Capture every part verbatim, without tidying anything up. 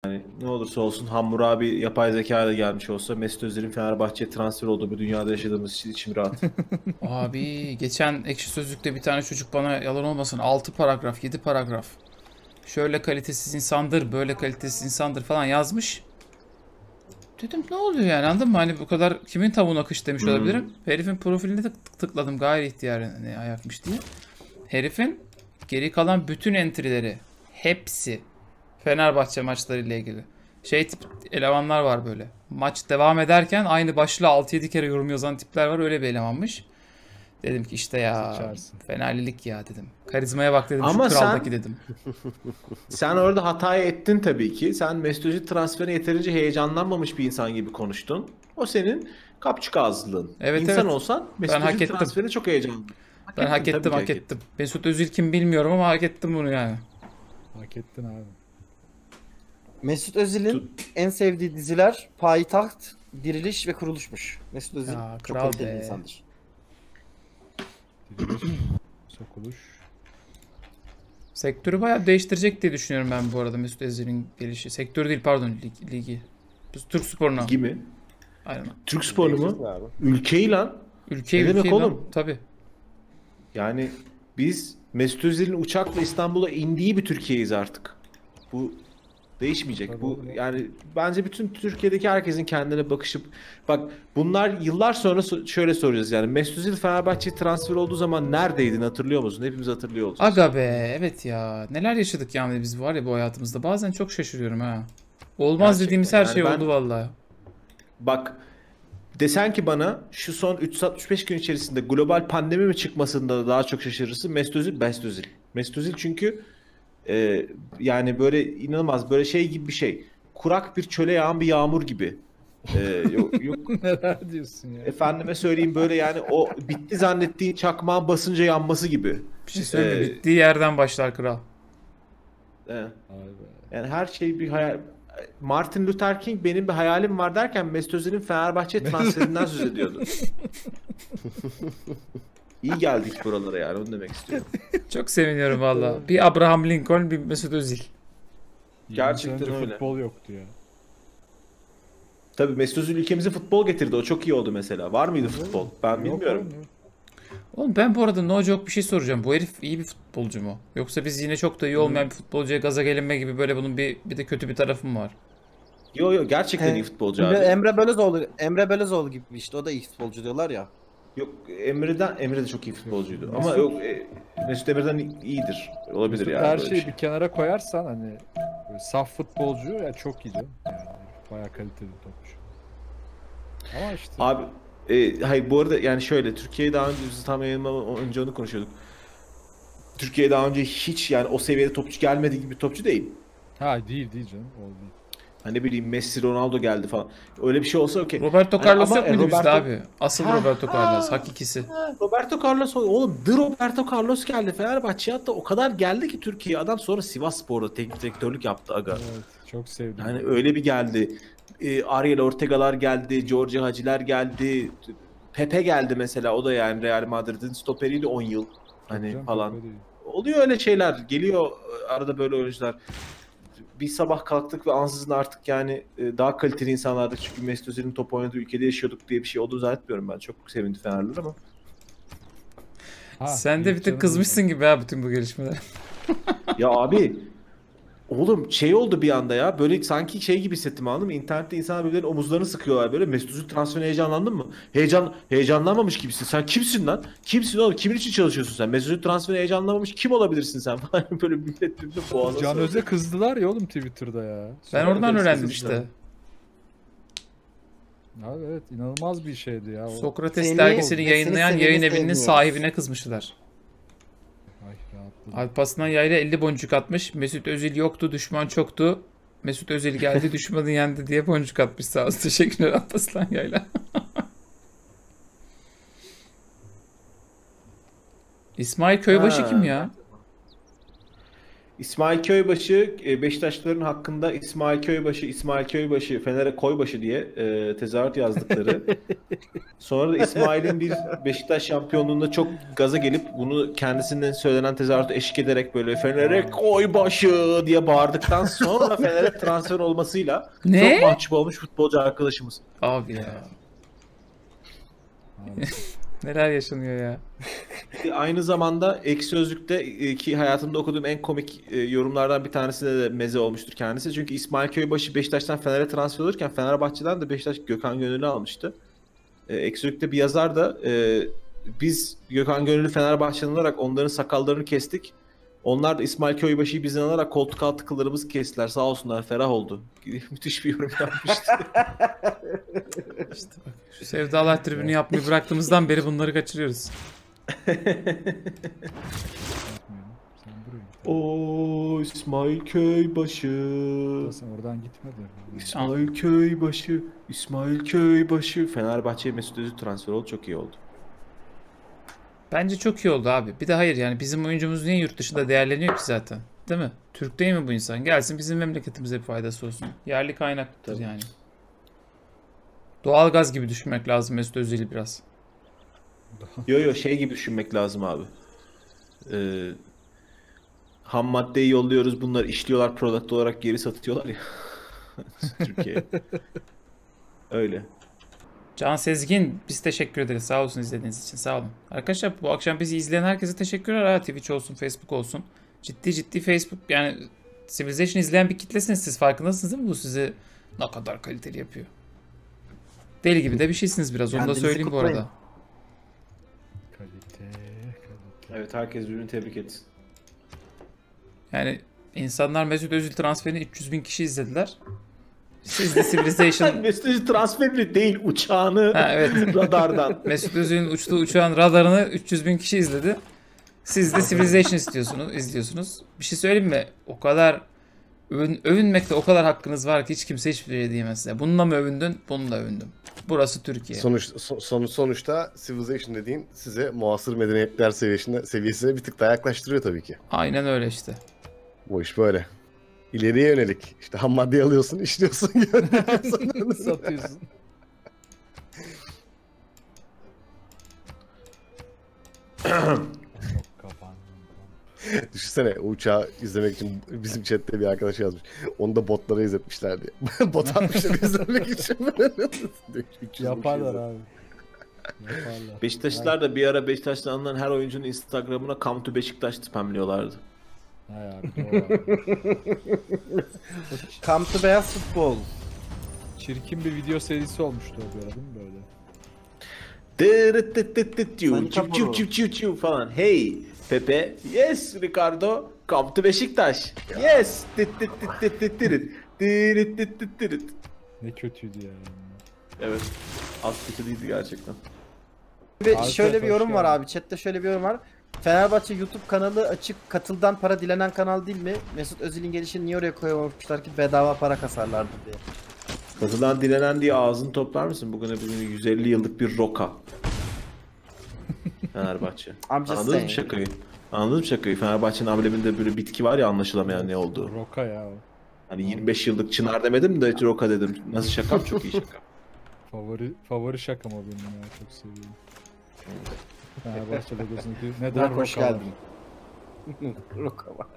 Ne olursa olsun Hammurabi yapay zeka ile gelmiş olsa Mesut Özil'in Fenerbahçe'ye transfer olduğu bir dünyada yaşadığımız için içim rahat. Abi geçen Ekşi Sözlük'te bir tane çocuk bana yalan olmasın altı paragraf yedi paragraf. Şöyle kalitesiz insandır, böyle kalitesiz insandır falan yazmış. Dedim ne oluyor yani anladın mı? Hani bu kadar kimin tavuğuna kış demiş olabilirim. Herifin profiline tık tıkladım gayri ihtiyaren ne ayakmış diye. Herifin geri kalan bütün entry'leri hepsi Fenerbahçe maçlarıyla ilgili. Şey tip elemanlar var böyle. Maç devam ederken aynı başlığa altı yedi kere yorum yazan tipler var. Öyle bir elemanmış. Dedim ki işte ya Sıçarsın. Fenerlilik ya dedim. Karizmaya bak dedim Ama şu kraldaki sen dedim. sen orada hatayı ettin tabii ki. Sen Mesut Özil transferine yeterince heyecanlanmamış bir insan gibi konuştun. O senin kapçık ağızlılığın. Evet, İnsan evet. olsan Ben Mesut hak Özil ettim. transferine çok heyecanlı. Hak Ben hak ettin, tabii ettim ki hak ettim. Mesut Özil kim bilmiyorum ama hak ettim bunu yani. Hak ettin abi. Mesut Özil'in en sevdiği diziler Payitaht, Diriliş ve Kuruluşmuş. Mesut Özil Ya, çok kral kaliteli be. bir insandır. Diriliş, sokuluş. Sektörü bayağı değiştirecek diye düşünüyorum ben bu arada Mesut Özil'in gelişi. Sektörü değil pardon lig- ligi. Biz Türk sporuna. Ligi mi? Aynen. Türk sporu Değiştirsin mu? abi. Ülkeyi lan. Ülkeyi Ne demek ülkeyi lan. oğlum? Tabii. Yani biz Mesut Özil'in uçakla İstanbul'a indiği bir Türkiye'yiz artık. Bu değişmeyecek. Tabii Bu oğlum. yani bence bütün Türkiye'deki herkesin kendine bakışıp bak bunlar yıllar sonra so- şöyle soracağız yani Mesut Özil Fenerbahçe transfer olduğu zaman neredeydin hatırlıyor musun? Hepimiz hatırlıyor olacağız. Aga be evet ya. Neler yaşadık yani biz var ya bu hayatımızda. Bazen çok şaşırıyorum ha. Olmaz Gerçekten. dediğimiz her Yani şey ben- oldu vallahi. Bak desen ki bana şu son üç yüz altmış beş gün içerisinde global pandemi mi çıkmasında daha çok şaşırırsın. Mesut Özil, Mesut Özil. Mesut Özil çünkü e, yani böyle inanılmaz böyle şey gibi bir şey. Kurak bir çöle yağan bir yağmur gibi. E, yok, yok Neler diyorsun ya? efendime söyleyeyim böyle yani o bitti zannettiğin çakmağın basınca yanması gibi. Bir şey söyleyeyim mi? Ee, Bittiği yerden başlar kral. E, Vay be. yani her şey bir hayal. Martin Luther King benim bir hayalim var derken Mesut Özil'in Fenerbahçe transferinden söz ediyordu. İyi geldik buralara yani onu demek istiyorum. Çok seviniyorum valla. Bir Abraham Lincoln bir Mesut Özil. Gerçekten Yirmi sene önce öyle. futbol yoktu ya. Tabii Mesut Özil ülkemize futbol getirdi. O çok iyi oldu mesela. Var mıydı futbol? Ben Yok bilmiyorum. oğlum, yok. Oğlum ben bu arada no joke bir şey soracağım. Bu herif iyi bir futbolcu mu? Yoksa biz yine çok da iyi olmayan bir futbolcuya gaza gelinme gibi böyle bunun bir bir de kötü bir tarafı mı var? Yo yo gerçekten iyi futbolcu Emre, abi. Emre Belözoğlu, Emre Belözoğlu gibi işte o da iyi futbolcu diyorlar ya. Yok Emre'den Emre de çok iyi futbolcuydu. Ama Mesut- yok e, Mesut Emre'den iyidir. Olabilir Mesut yani. her böyle şeyi şey. bir kenara koyarsan hani böyle saf futbolcu ya çok iyi diyorum. Yani bayağı kaliteli bir topçu. Ama işte Abi e, hayır bu arada yani şöyle Türkiye'ye daha önce biz tam yayınlamadan önce onu konuşuyorduk. Türkiye'ye daha önce hiç yani o seviyede topçu gelmediği gibi bir topçu değil. ha değil değil canım. O değil. Hani ne bileyim Messi, Ronaldo geldi falan. Öyle bir şey olsa okey. Roberto Hani Carlos ama, yok e, muydu bizde Roberto- abi? Asıl Ha, Roberto ha. Carlos hakikisi. Ha, Roberto Carlos oğlum The Roberto Carlos geldi Fenerbahçe'ye hatta o kadar geldi ki Türkiye adam sonra Sivasspor'da teknik direktörlük yaptı aga. Evet, çok sevdim. Yani öyle bir geldi. E, Ariel Ortega'lar geldi, Giorgio Hacı'lar geldi. Pepe geldi mesela o da yani Real Madrid'in stoperiydi on yıl. Hani Canım, falan. Pepe değil. Oluyor öyle şeyler. Geliyor e, arada böyle oyuncular. Bir sabah kalktık ve ansızın artık yani e, daha kaliteli insanlardık. Çünkü Mesut Özil'in top oynadığı ülkede yaşıyorduk diye bir şey olduğunu zannetmiyorum ben. Çok sevindi Fenerliler ama. Ha, Sen de iyi bir tık canım. kızmışsın gibi ha bütün bu gelişmeler. Ya abi oğlum şey oldu bir anda ya. Böyle sanki şey gibi hissettim anladın mı? İnternette insanlar birbirlerinin omuzlarını sıkıyorlar böyle. Mesut Özil transferine heyecanlandın mı? Heyecan heyecanlanmamış gibisin. Sen kimsin lan? Kimsin oğlum? Kimin için çalışıyorsun sen? Mesut Özil transferine heyecanlanmamış kim olabilirsin sen falan. Böyle millet birbirine boğazına Can sarılıyor. Öz'e kızdılar ya oğlum Twitter'da ya. Ben Sonra oradan da öğrendim kızmışlar. işte. Abi evet inanılmaz bir şeydi ya. O... Sokrates Seni- dergisini Seni yayınlayan seveni yayın evinin sevmiyoruz. sahibine kızmışlar. Ay rahatladım. Alparslan Yayla elli boncuk atmış. Mesut Özil yoktu, düşman çoktu. Mesut Özil geldi, düşmanı yendi diye boncuk atmış sağ olsun. Teşekkürler Alparslan Yayla. İsmail Köybaşı Ha. kim ya? İsmail Köybaşı, e, Beşiktaşlıların hakkında İsmail Köybaşı, İsmail Köybaşı, Fener'e Koybaşı diye e, tezahürat yazdıkları. Sonra da İsmail'in bir Beşiktaş şampiyonluğunda çok gaza gelip bunu kendisinden söylenen tezahürata eşlik ederek böyle Fener'e Koybaşı diye bağırdıktan sonra Fener'e transfer olmasıyla Ne? çok mahcup olmuş futbolcu arkadaşımız. Abi ya. Neler yaşanıyor ya. Aynı zamanda Ekşi Sözlük'te e, ki hayatımda okuduğum en komik e, yorumlardan bir tanesine de meze olmuştur kendisi. Çünkü İsmail Köybaşı Beşiktaş'tan Fener'e transfer olurken Fenerbahçe'den de Beşiktaş Gökhan Gönül'ü almıştı. E, Ekşi Sözlük'te bir yazar da e, biz Gökhan Gönül'ü Fenerbahçe'den alarak onların sakallarını kestik. Onlar da İsmail Köybaşı'yı bizden alarak koltuk altı kıllarımızı kestiler. Sağ olsunlar, ferah oldu. Müthiş bir yorum yapmıştı. İşte bak, şu Sevdalar tribünü yapmayı bıraktığımızdan beri bunları kaçırıyoruz. Sen buraya git. O İsmail Köybaşı. Sen oradan gitme de. İsmail Köybaşı, İsmail Köybaşı. Fenerbahçe'ye Mesut Özil transfer oldu, çok iyi oldu. Bence çok iyi oldu abi. Bir de hayır yani bizim oyuncumuz niye yurt dışında değerleniyor ki zaten? Değil mi? Türk değil mi bu insan? Gelsin bizim memleketimize bir faydası olsun. Yerli kaynaktır Tabii. yani. Doğalgaz gibi düşünmek lazım Mesut Özil'i biraz. Yo yo şey gibi düşünmek lazım abi. Ee, ham maddeyi yolluyoruz, bunlar işliyorlar, product olarak geri satıyorlar ya. Türkiye. Öyle. Can Sezgin biz teşekkür ederiz. Sağ olsun izlediğiniz için. Sağ olun. Arkadaşlar bu akşam bizi izleyen herkese teşekkürler. Ha, Twitch olsun, Facebook olsun. Ciddi ciddi Facebook yani Civilization izleyen bir kitlesiniz siz. Farkındasınız değil mi? Bu sizi ne kadar kaliteli yapıyor. Deli gibi de bir şeysiniz biraz. Onu da Kendinizi söyleyeyim bu kutlayın. arada. Kalite, kalite. Evet, herkes birbirini tebrik etsin. Yani insanlar Mesut Özil transferini üç yüz bin kişi izlediler. Siz de Civilization... Mesut Özil transferini değil, uçağını Ha, evet. radardan. Mesut Özil'in uçtuğu uçağın radarını üç yüz bin kişi izledi. Siz de Civilization istiyorsunuz, izliyorsunuz. Bir şey söyleyeyim mi? O kadar övün, övünmekte o kadar hakkınız var ki hiç kimse hiçbir şey diyemez size. Bununla mı övündün? Bununla övündüm. Burası Türkiye. Sonuç, so- sonuç, sonuçta Civilization dediğin size muasır medeniyetler seviyesine, seviyesine bir tık daha yaklaştırıyor tabii ki. Aynen öyle işte. Bu iş böyle. İleriye yönelik. İşte ham maddeyi alıyorsun, işliyorsun, gönderiyorsun. Satıyorsun. Kapandım. Düşünsene o uçağı izlemek için bizim chatte bir arkadaş yazmış. Onu da botlara izletmişler diye. Bot atmışlar izlemek için. üç yüz Yaparlar bin abi. Yaparlar. Beşiktaşlılar da bir ara Beşiktaş'tan alınan her oyuncunun Instagram'ına Come to Beşiktaş spamlıyorlardı. Hay abi doğru abi. Come to beyaz futbol. Çirkin bir video serisi olmuştu o bir ara değil mi böyle? Dırıtıtıtıtü, Manika çiv çiv Bro. çiv çiv çiv falan. Hey Pepe, yes Ricardo, come to Beşiktaş. Yes. Tıtıtıtıtıtıt, dırıtıtıtıtıt. Ne kötüydü ya. Evet. Az kötü değildi gerçekten. Bir, Abi, şöyle bir hoş yorum var geldin. abi. Chatte şöyle bir yorum var. Fenerbahçe YouTube kanalı açık, katıldan para dilenen kanal değil mi? Mesut Özil'in gelişini niye oraya koyamamışlar ki bedava para kasarlardı diye. Katılan dilenen diye ağzını toplar mısın? Bugüne bugün yüz elli yıllık bir roka. Fenerbahçe. I'm just Anladın mı saying. şakayı? Anladın mı şakayı? Fenerbahçe'nin ambleminde böyle bitki var ya, anlaşılamayan ne olduğu. Roka ya o. Hani yirmi beş yıllık çınar demedim de roka dedim. Nasıl şakam? Çok iyi şaka. Favori favori şakam o benim ya. Çok seviyorum. Fenerbahçe logosundaki neden Burak roka hoş var? geldin. Roka var.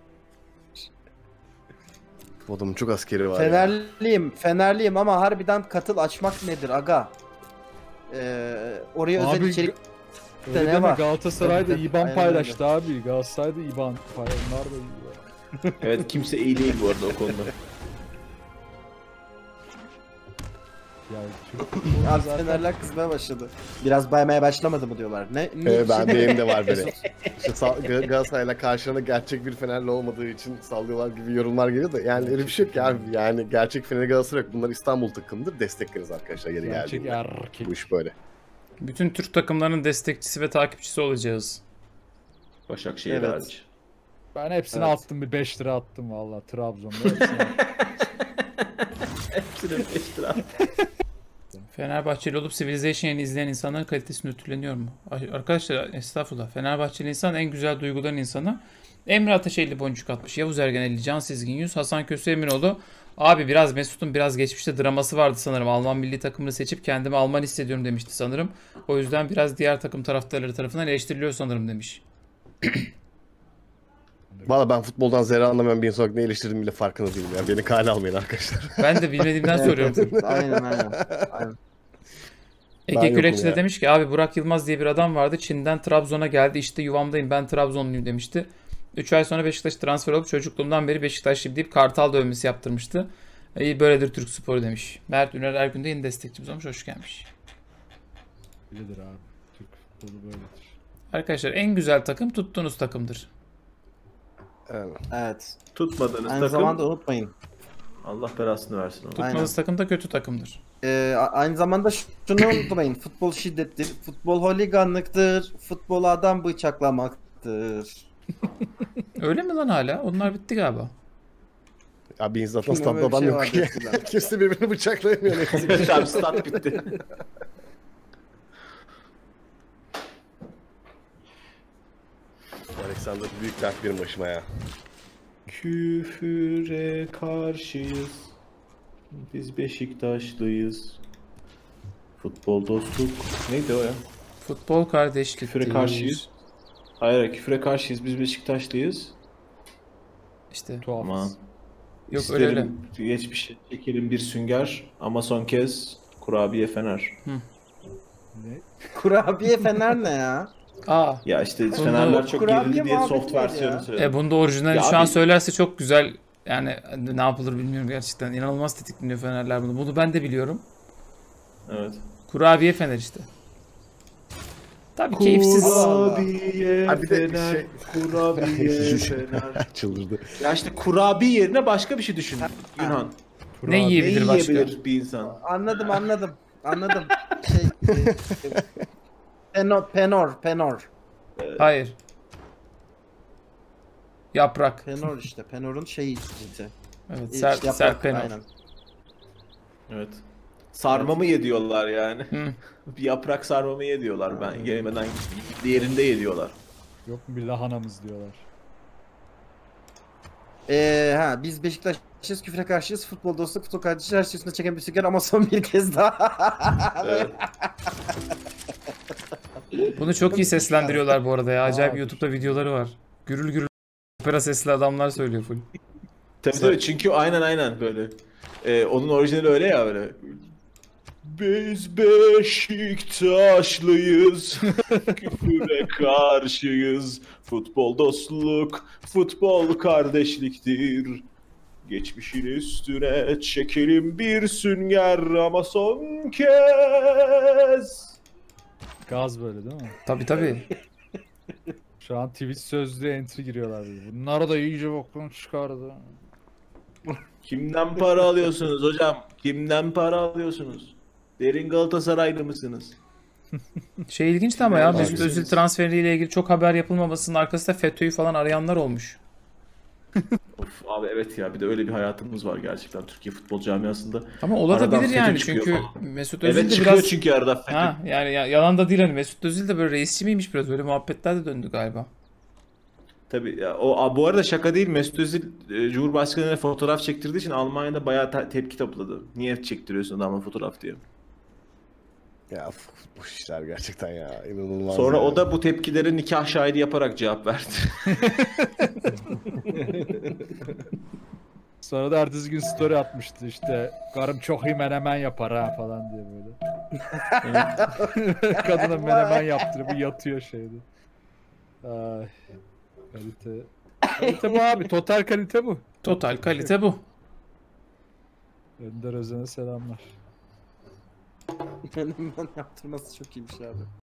Bu adamın çok askeri var ya. Fenerliyim, Fenerliyim ama harbiden katıl açmak nedir aga? Ee, oraya özel Abi, içerik Öyle ne deme, var? Galatasaray'da Tabii, tabii. İban Aynen paylaştı abi. Galatasaray'da İban paylaştı. Onlar da iyi ya. Evet, kimse iyi değil bu arada o konuda. Ya Türk Abi futbolu zaten Fenerler kızmaya başladı. Biraz baymaya başlamadı mı diyorlar. Ne? ne Ee, ben benim de var böyle. İşte sal- Gal- Galatasaray'la karşılığında gerçek bir Fenerli olmadığı için sallıyorlar gibi yorumlar geliyor da yani öyle bir şey yok ki abi. Yani gerçek Fener Galatasaray yok. Bunlar İstanbul takımıdır. Destekleriz arkadaşlar yeri gerçek geldiğinde. erkek. Bu iş böyle. Bütün Türk takımlarının destekçisi ve takipçisi olacağız. Başakşehir Evet. hariç. Ben hepsini Evet. attım, bir beş lira attım valla Trabzon'da hepsini. Hepsine beş lira. Fenerbahçeli olup Civilization'ı izleyen insanların kalitesi nötrleniyor mu? Ay- Arkadaşlar estağfurullah. Fenerbahçeli insan en güzel duyguların insanı. Emre Ateş elli boncuk atmış. Yavuz Ergen elli, Can Sezgin yüz, Hasan Köse Eminoğlu. Abi biraz Mesut'un biraz geçmişte draması vardı sanırım. Alman milli takımını seçip kendimi Alman hissediyorum demişti sanırım. O yüzden biraz diğer takım taraftarları tarafından eleştiriliyor sanırım demiş. Valla ben futboldan zerre anlamayan bir insan olarak ne eleştirdiğimi bile farkında değilim. Yani beni kale almayın arkadaşlar. Ben de bilmediğimden soruyorum. Aynen aynen. aynen. Ben Ege yokum Kürekçi de ya. demiş ki abi Burak Yılmaz diye bir adam vardı. Çin'den Trabzon'a geldi. İşte yuvamdayım ben Trabzonluyum demişti. üç ay sonra Beşiktaş transfer olup çocukluğumdan beri Beşiktaşlıyım deyip Kartal dövmesi yaptırmıştı. İyi böyledir Türk sporu demiş. Mert Üner Ergün de yeni destekçimiz olmuş. Hoş gelmiş. Öyledir abi. Türk futbolu böyledir. Arkadaşlar en güzel takım tuttuğunuz takımdır. Yani. Evet. Tutmadığınız Aynı takım zamanda unutmayın. Allah belasını versin onu. Tutmadığınız takım da kötü takımdır. Ee, a- aynı zamanda şunu unutmayın. Futbol şiddettir. Futbol holiganlıktır. Futbol adam bıçaklamaktır. Öyle mi lan hala? Onlar bitti galiba. Abi zaten Bilmiyorum, statta öyle bir adam şey yok. vardı eskiden. Kimse birbirini bıçaklayamıyor. Evet abi stat bitti. Alexander büyük dert benim başıma ya. Küfüre karşıyız. Biz Beşiktaşlıyız. Futbol dostluk. Neydi o ya? Futbol kardeşlik. Küfüre değil. karşıyız. Hayır, hayır, küfüre karşıyız. Biz Beşiktaşlıyız. İşte. Tuhaf. Aman. Yok öyle öyle. İsterim geçmişe çekelim bir sünger ama son kez kurabiye fener. Ne? Kurabiye Fener ne ya? Aa. Ya işte Bunu- fenerler çok Kurabiye gerildi diye muhabbeti soft var versiyonu ya. söyledim. E bunda orijinali Ya şu an abi- söylerse çok güzel. Yani ne yapılır bilmiyorum gerçekten. İnanılmaz tetikleniyor Fenerler bunu. Bunu ben de biliyorum. Evet. Kurabiye Fener işte. Tabii keyifsiz. Kurabiye Ha, bir de fener, şey- kurabiye fener. Çıldırdı. Ya işte kurabiye yerine başka bir şey düşün Günhan. Ne Ne yiyebilir başka? yiyebilir bir insan? Anladım anladım. Anladım. Şey, e, e, penor, penor, penor. Hayır. Yaprak. Penor işte. Penor'un şeyi işte. Evet, E, sert, yaprak, sert penor. Aynen. Evet. Sarma mı ye diyorlar yani. Hı. Bir yaprak sarma mı ye diyorlar ben yemeden diğerinde ye diyorlar. Yok mu bir lahanamız diyorlar. Ee, ha biz Beşiktaş'ız, küfre karşıyız, futbol dostluk, futbol kardeşiz, her şey üstüne çeken bir sünger ama son bir kez daha. Evet. Bunu çok iyi seslendiriyorlar bu arada ya. Acayip Aa, YouTube'da videoları var. Gürül gürül opera sesli adamlar söylüyor full. Tabii tabii çünkü aynen aynen böyle. Ee, onun orijinali öyle ya böyle. Biz Beşiktaşlıyız, küfüre karşıyız, futbol dostluk, futbol kardeşliktir. Geçmişin üstüne çekelim bir sünger ama son kez. Gaz böyle değil mi? Tabii tabii. Şu an Twitch sözlüğe entry giriyorlar. Böyle. Bunlar da iyice bokunu çıkardı. Kimden para alıyorsunuz hocam? Kimden para alıyorsunuz? Derin Galatasaraylı mısınız? Şey ilginçti ama ya Abi, Mesut Özil transferiyle ilgili çok haber yapılmamasının arkasında FETÖ'yü falan arayanlar olmuş. Of abi evet ya bir de öyle bir hayatımız var gerçekten Türkiye futbol camiasında. Ama olabilir Aradan FETÖ yani çıkıyor çünkü falan. Mesut Özil Evet de çıkıyor biraz... çünkü arada FETÖ. Ha, yani ya- yalan da değil hani Mesut Özil de böyle reisçi miymiş biraz öyle muhabbetler de döndü galiba. Tabii ya o a- bu arada şaka değil Mesut Özil e, Cumhurbaşkanı'na fotoğraf çektirdiği için Almanya'da bayağı te- tepki topladı. Niye çektiriyorsun adamla fotoğraf diye. Ya f- bu işler gerçekten ya inanılmaz. Sonra ya. o da bu tepkilere nikah şahidi yaparak cevap verdi. Sonra da ertesi gün story atmıştı işte. Karım çok iyi menemen yapar ha falan diye böyle. Kadına menemen yaptırıyor. Bu yatıyor şeyde. Ay. Kalite. Kalite bu abi. Total kalite bu. Total kalite bu. Önder Özen'e selamlar. Benim ben yaptırması çok iyiymiş abi.